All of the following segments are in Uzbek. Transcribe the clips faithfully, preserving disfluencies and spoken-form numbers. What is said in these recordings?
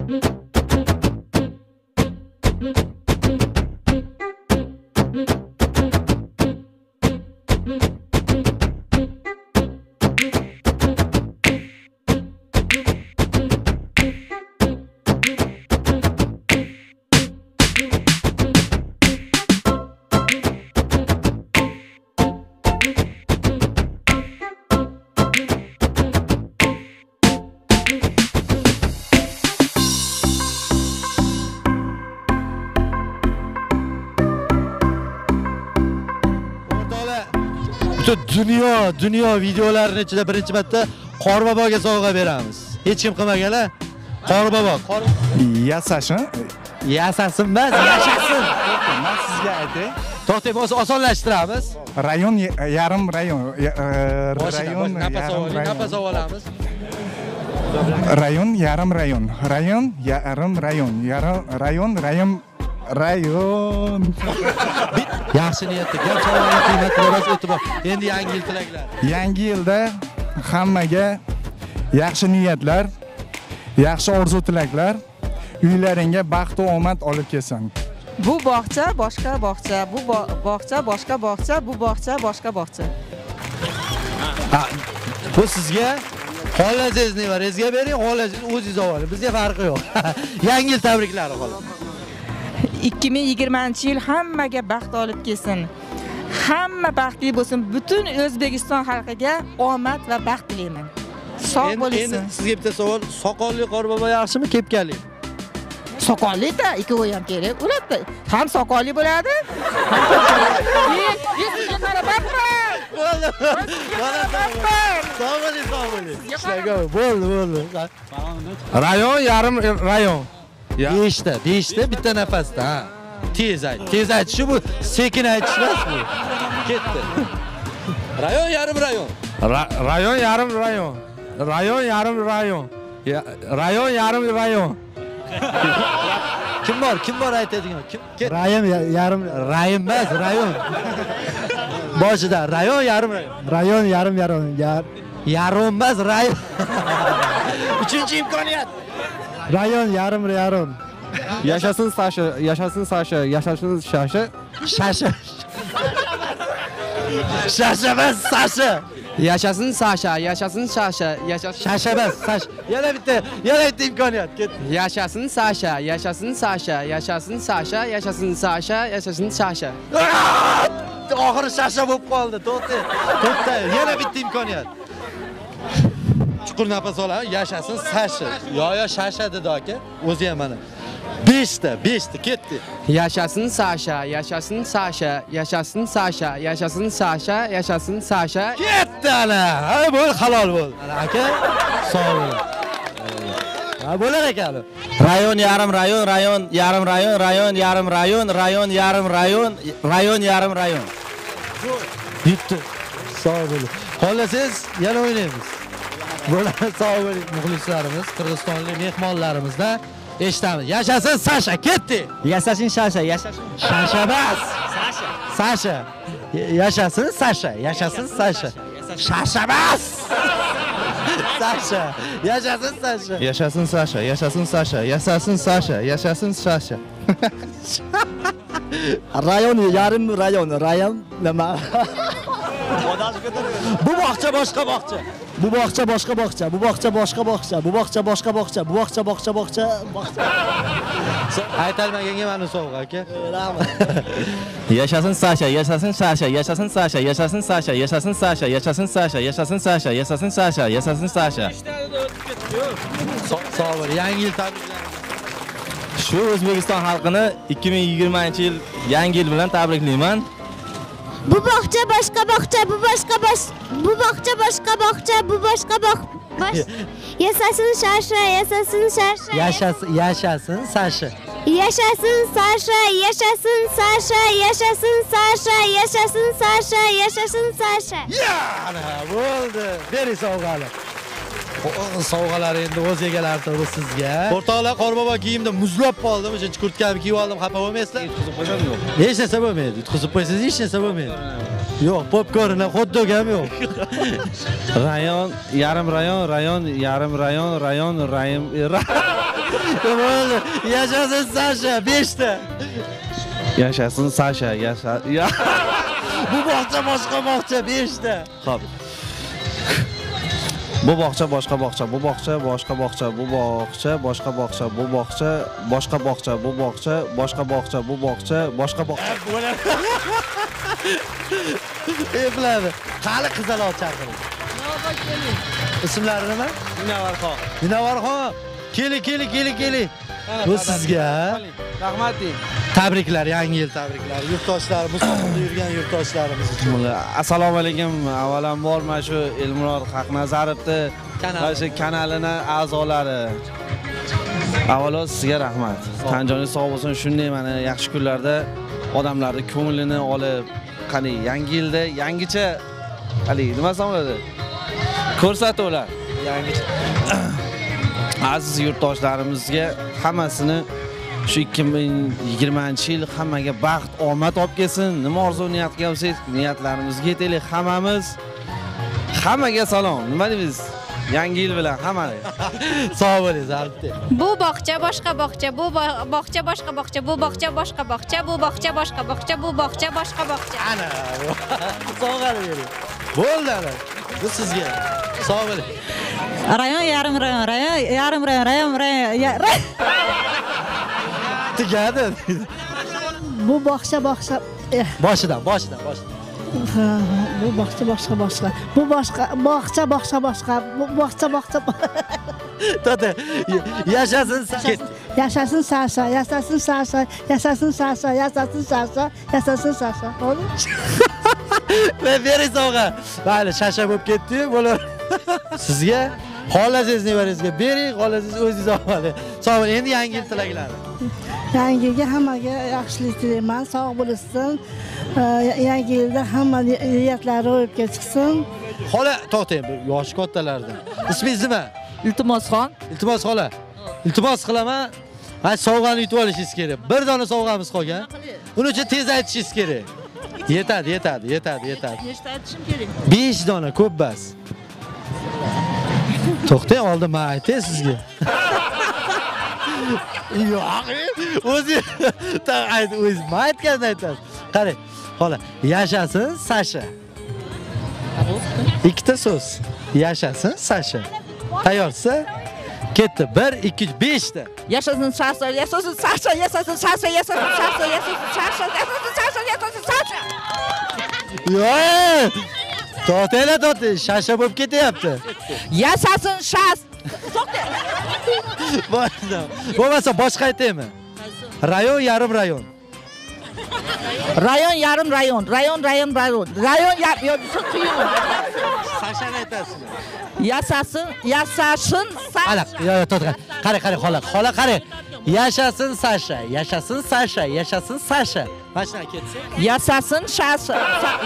Dunyo, dunyo videolarini ichida birinchi marta Qorboboga sovg'a beramiz. Hech kim qilmagan-a? Qorbobo. Yasashin. Yasasin emas, yashasin. Men sizga aytay. To'xtang, bo'lsa osonlashtiramiz. Rayon yarim rayon. Rayon nafas oling, nafas olamiz. Rayon yarim rayon. Rayon yarim rayon. Yarim rayon rayon rayon. Yaxshi niyatda gap so'zlarga qiymat berasiz, e'tibor. Endi yangi yil tilaklar. Yangi yilda hammaga yaxshi niyatlar, yaxshi orzu tilaklar, uylaringga baxt va omad olib kelsin. Bu bog'cha boshqa bog'cha, bu bog'cha boshqa bog'cha, bu bog'cha boshqa bog'cha. Bu sizga xohlasangiz nevarangizga bering, xohlasangiz o'zingiz oling. Bizga farqi yo'q. Yangi yil tabriklari xolos. ikki ming yigirmanchi yil hammaga baxt olib kelsin. Hamma baxtli bo'lsin. Butun O'zbekiston xalqiga omad va baxt tilayman. Sog' bo'lsin. Endi sizga bitta savol, soqolli Qorbobo yaxshimi, kepkali? Soqolli-da, ikkovi ham kerak. Ularda ham soqolli bo'ladi. Sizga qarab Bo'ldi. Sog' bo'ling, sog' bo'ling. Ishlagan bo'ldi, bo'ldi. Rayon yarim rayon. Deyishdi, deyishdi bitta nafasda, ha. Tez ayt. Tez aytish bu sekin aytish emas bu. Ketdi. Rayon yarim rayon. Rayon yarim rayon. Rayon yarim rayon. Rayon yarim rayon. Kim bor? Kim bor aytadigan? Kim? Rayon yarim rayon emas, rayon. Boshida rayon yarim rayon. Rayon yarim yarim. Yarim emas, rayon. Uchinchi imkoniyat. Rayon yarim yarim. Yashasın Sasha, yashasın Sasha, yashasın Sasha. Sasha. Sasha emas, Sasha. Yashasın Sasha, yashasın Sasha, yashasın Sasha emas, Sasha. Yana bitta, yana bitta imkoniyat. Ketdi. Yashasın Sasha, yashasın Sasha, yashasın Sasha, yashasın Sasha, yashasın Sasha. Oxiri Sasha bo'lib qoldi. To'xta. To'xta, yana bitta imkoniyat. Chuqur nafas olamiz. Yashasın Sasha. Yo, yo, Sasha dedi aka. O'zi ham mana. besh ta, besh ta ketdi. Yashasın Sasha, yashasın Sasha, yashasın Sasha, yashasın Sasha, yashasın Sasha. Ketdi ana. Ha, bo'l, halol bo'l. Ana aka, sog' bo'ling. Ha, bo'lar ekan. Rayon yarim rayon, rayon yarim rayon, rayon yarim rayon, rayon yarim rayon, rayon yarim rayon. Bitti. Sog' bo'ling. Xohlasangiz yana o'ynaymiz. Bo'ladi, sog' bo'ling muxlislarimiz, qirg'izistonlik mehmonlarimizda eshitamiz. Yashasın Sasha, ketdi. Yashasın Sasha, yashasın Sasha emas. Sasha. Sasha. Yashasın Sasha, yashasın Sasha. Sasha emas. Sasha. Yashasın Sasha. Yashasın Sasha, yashasın Sasha, yashasın Sasha, yashasın Sasha. Rayon yarim rayon, rayon nima? Bu bog'cha boshqa bog'cha. Bu bog'cha boshqa bog'cha, bu bog'cha boshqa bog'cha, bu bog'cha boshqa bog'cha, bu bog'cha boshqa bog'cha, bog'cha. Aytalmaganga meni sovg'a aka. Rahmat. Yashasın Sasha, yashasın Sasha, yashasın Sasha, yashasın Sasha, yashasın Sasha, yashasın Sasha, yashasın Sasha, yashasın Sasha, yashasın Sasha. Sog' bo'ling. Yangi yil tabriklari. Shu O'zbekiston xalqini ikki ming yigirmanchi yil yangi yil bilan tabriklayman. Bu bog'cha boshqa bog'cha, bu boshqa bosh, bu bog'cha boshqa bog'cha, bu boshqa bog' Yashasın Sasha, yashasın Sasha. Yashasın, yashasın Sasha. Yashasın Sasha, yashasın Sasha, yashasın Sasha, yashasın Sasha, yashasın Sasha. Ya, bo'ldi. Bering sovg'ani. Sovg'alar endi o'z egalari to'g'ri sizga. O'rtoqlar, Qorbobo kiyimda muzlab qoldim. O'sha kurtkani kiyib oldim, xafa bo'lmaysizlar? Yutqizib qo'ymadimi yo'q? Hech narsa bo'lmaydi. Yutqizib qo'ysangiz hech narsa bo'lmaydi. Yo'q, popkorn ham, hot-dog ham yo'q. Rayon yarim rayon, rayon yarim rayon, rayon rayon. Bo'ldi. Yashasin Sasha, besh ta. Yashasin Sasha, yasha. Bu bog'cha boshqa bog'cha, besh ta. Xo'p. Bu bog'cha boshqa bog'cha, bu bog'cha boshqa bog'cha, bu bog'cha boshqa bog'cha, bu bog'cha boshqa bog'cha, bu bog'cha boshqa bog'cha, bu bog'cha boshqa bog'cha. Epladi. Qani qizaloq chaqiring. Ismlari nima? Minovarxon. Minovarxon. Keling, keling, keling, keling. Bu sizga. Rahmat deng. Tabriklar, yangi yil tabriklari. Yurtdoshlar, musobaqada yurgan yurtdoshlarimiz uchun. Assalomu alaykum. Avvalambor mana shu Elmurod Haqnazarovni mana shu kanalini a'zolari. Avvalo sizga rahmat. Tanjoningiz sog' bo'lsin. Shunday mana yaxshi kunlarda odamlarning ko'nglini olib, qani yangi yilda yangicha hali nima bo'ladi? Ko'rsatuvlar. Yangicha. Aziz yurtdoshlarimizga hammasini shu ikki ming yigirmanchi yil hammaga baxt, omad olib kelsin. Nima orzu niyat qilsak, niyatlarimizga yetaylik hammamiz. Hammaga salom. Nima deymiz? Yangi yil bilan hammaga. Sog' bo'ling, albatta. Bu bog'cha boshqa bog'cha, bu bog'cha boshqa bog'cha, bu bog'cha boshqa bog'cha, bu bog'cha boshqa bog'cha, bu bog'cha boshqa bog'cha. Ana. Sog'ar bering. Bo'ldi ana. Bu sizga. Sog' bo'ling. Rayon yarim rayon, rayon yarim rayon, rayon rayon. Tugadi. Bu bog'cha bog'cha. Boshidan, boshidan, boshidan. Bu bog'cha boshqa boshqa. Bu boshqa bog'cha boshqa boshqa. Bu bog'cha bog'cha. To'ta. Yashasin Sasha. Yashasin Sasha, yashasin Sasha, yashasin Sasha, yashasin Sasha, yashasin Sasha. Bo'ldi? Men bering sovg'a. Mayli, shasha bo'lib ketdi, bo'lar. Sizga xohlasangiz nevaringizga bering, xohlasangiz o'zingiz olib. Sog' endi yangi yil tilaklari. Yangi yilga hammaga yaxshilik tilayman, sog' bo'lsin. Yangi yilda hamma niyatlari ro'yobga chiqsin. Xola, to'xtang, yoshi kattalardan. Ismingiz nima? Iltimosxon. Iltimos xola. Iltimos qilaman. Ay sovg'ani yutib olishingiz kerak. Bir dona sovg'amiz qolgan. Buning uchun tez aytishingiz kerak. Yetadi, yetadi, yetadi, yetadi. Nechta aytishim kerak? besh dona ko'p bas. To'xtang, oldin men aytay sizga. Yo'q, o'zi ta ayt, o'zi men aytganini aytasiz. Qarang, xola, yashasin Sasha. Ikkita so'z. Yashasin Sasha. Tayyorsiz? Ketdi. bir, ikki, uch, besh ta. Yashasin Sasha, yashasin Sasha, yashasin Sasha, yashasin Sasha, yashasin Sasha, yashasin Sasha, yashasin Sasha. Yo'q. To'xtanglar, to'xtang. Shasha bo'lib ketyapti. Yashasin Shas. Bo'ldi. Bo'lmasa boshqa aytaymi? Rayon yarim rayon. Rayon yarim rayon, rayon rayon rayon. Rayon yarim qiyin. Sashani aytasizmi? Yashasin, yashasin Sasha. Ala, yo'q, yo'q, to'xtang. Qarang, qarang, xola, xola, qarang. Yashasin Sasha, yashasin Sasha, yashasin Sasha. Mashina ketsin. Yashasin Sasha.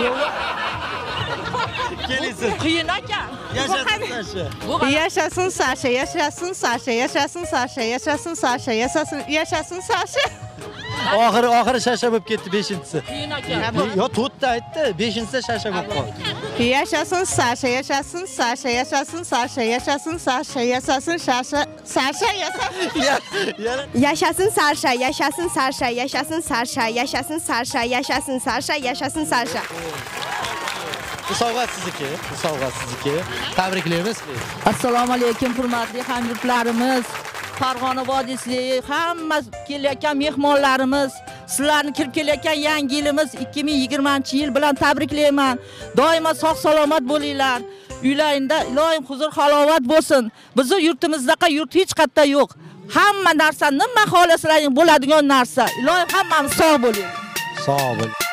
Kelsin. Qiyin ekan. Yashasin Sasha. Yashasin Sasha, yashasin Sasha, yashasin Sasha, yashasin Sasha, yashasin yashasin Sasha. Oxiri, oxiri shasha bo'lib ketdi beshinchisi. Qiyin ekan. Yo, to'rtta aytdi, beshinchisi shasha bo'lib qoldi. Yashasin Sasha, yashasin Sasha, yashasin Sasha, yashasin Sasha, yashasin Sasha, Sasha yashasin. Yashasin Sasha, yashasin Sasha, yashasin Sasha, yashasin Sasha, yashasin Sasha, yashasin Sasha. Bu sovg'a sizniki, bu sovg'a sizniki. Tabriklaymiz. Assalomu alaykum, hurmatli hamyurtlarimiz. Farg'ona vodiysidagi hamma kelayotgan mehmonlarimiz, sizlarni kirib kelayotgan yangi yilimiz ikki ming yigirmanchi yil bilan tabriklayman. Doimo sog' salomat bo'linglar. Uylaringizda ilohim huzur halovat bo'lsin. Bizning yurtimizdaqa yurt hech qayerda yo'q. Hamma narsa nima xohlasalaring bo'ladigan narsa. Ilohim hammamiz sog' bo'ling. Sog' bo'ling.